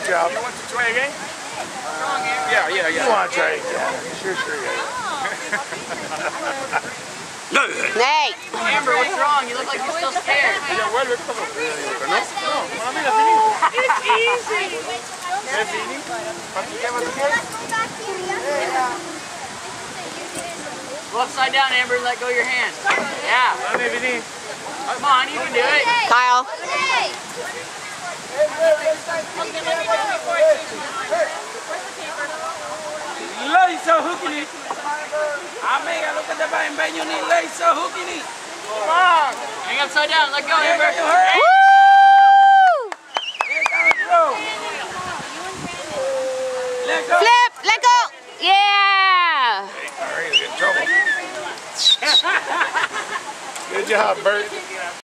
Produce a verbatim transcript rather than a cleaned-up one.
job. You want to try again? Uh, yeah, yeah, yeah. You want to try it? Yeah, sure, sure, yeah. Nate! Amber, what's wrong? You look like you're still scared. It's easy. Go upside down, Amber, and let go of your hand. Yeah. Come on, you can do it. Kyle. Laser hooking it. Amiga, look at the bang bang. You need laser hooking it. Come on. Hang upside down. Let go, Amber. Woo! Let go. Flip. Let go. Yeah. All right, get in trouble. Good job, Bert.